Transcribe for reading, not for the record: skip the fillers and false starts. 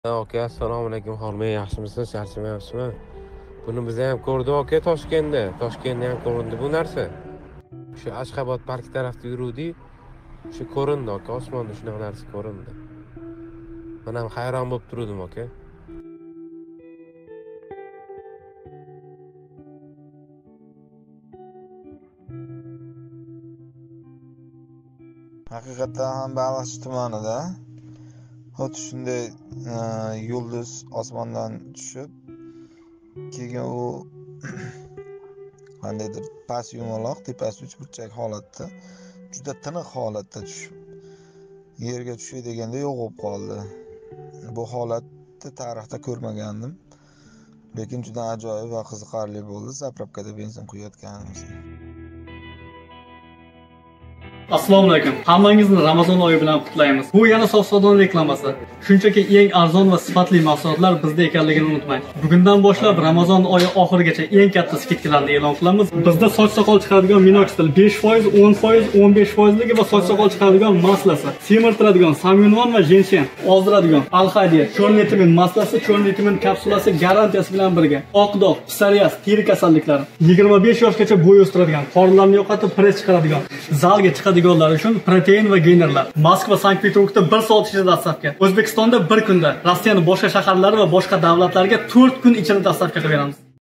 Aka, assalomu alaykum. Hormay, yaxshimisiz? Charchamayapsizmi? Buni biz ham ko'rdik aka Toshkentda. Toshkentda ham ko'rindi bu narsa. Shu Ashxobod park tarafda yuruvdik. Shu ko'rindi aka, osmonda shunaqa narsa ko'rindi. Men ham hayron bo'lib turdim aka. Haqiqatan ham Baliqchi tumanida xuddi shunday yulduz osmondan tushib, keyin u qandaydir past yumaloq, tepasi uchburchak holatda, juda tiniq holatda tushib, yerga tushay deganda yo'q bo'lib qoldi. Bu holatni tarixda ko'rmagandim, lekin juda ajoyib va qiziqarli bo'ldi. Zapravkada benzin quyayotganimizda. Assalomu alaykum. Hammangizni Ramazon oyi bilan qutlaymiz. Bu yana sof savdoning reklamasi. Shunchaki eng arzon va sifatli mahsulotlar bizda ekanligini unutmang. Bugundan boshlab Ramazon oyi oxirigacha eng katta skidkalarni e'lon qilamiz. Bizda soch soqol chiqaradigan minoxidil 5%, 10%, 15% va soch soqol chiqaradigan maslasi, semirtiradigan samyunvon va jensen, ozdiradigan alhadiya, chornetimin maslasi, chornetimin kapsulasi garantiyasi bilan birga. Oq dog', psoriaz, teri kasalliklari, 25 yoshgacha bo'y o'stiradigan, qorinlarni yo'qotib press chiqaradigan, zalga chiqadiganlar uchun protein va geynerlar. Moskva, Sankt-Peterburgda 1 soat ichida dastavka. O'zbekistonda 1 kunda, Rossiyaning boshqa shaharlari va boshqa davlatlarga 4 kun ichida dastavka qilib beramiz.